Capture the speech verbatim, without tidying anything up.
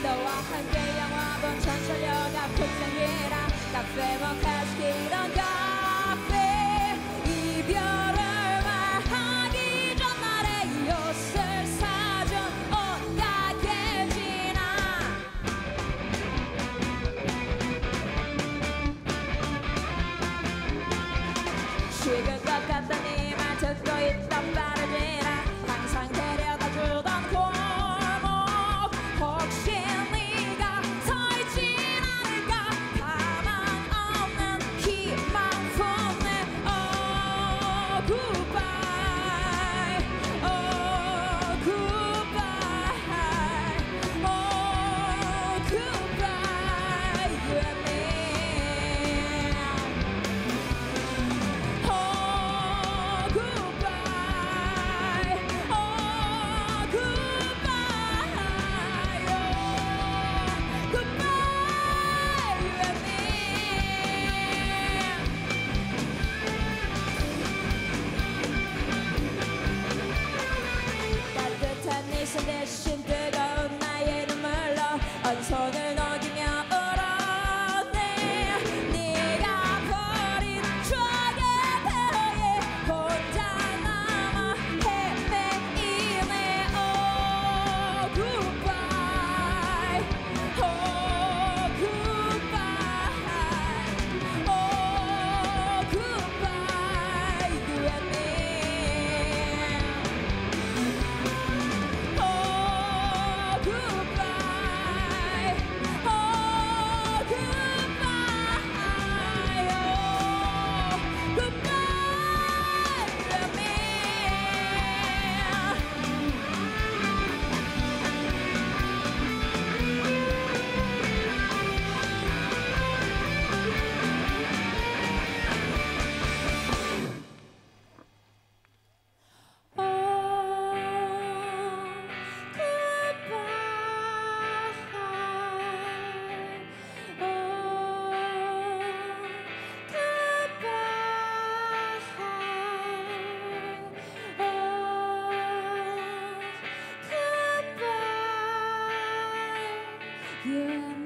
너와 함께 영화 본 전설려가 포장이라 카페 모카 시키던 카페 이별을 말하기 전날에 옷을 사준 옷가게 지나 식은 것 같던 이 말 듣고 있던 빠르지나 항상 데려다 주던 골목 혹시 네가 서 있진 않을까 가망 없는 희망 품네 Oh goodbye Oh goodbye Oh goodbye You and me Oh goodbye Oh goodbye Oh goodbye You and me 따뜻한 네 손 대신 뜨거운 나의 눈물로 온 손을 녹이며 울었네 네가 버린 추억의 대로에 혼자 남아 헤매이네 Oh goodbye Oh goodbye Oh goodbye You and me Oh goodbye Oh goodbye Oh goodbye You and me Yeah.